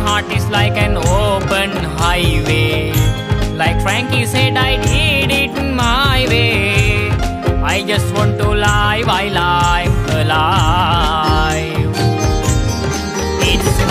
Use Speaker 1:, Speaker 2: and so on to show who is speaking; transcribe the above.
Speaker 1: heart is like an open highway. Like Frankie said, I did it my way. I just want to live while I'm alive. It's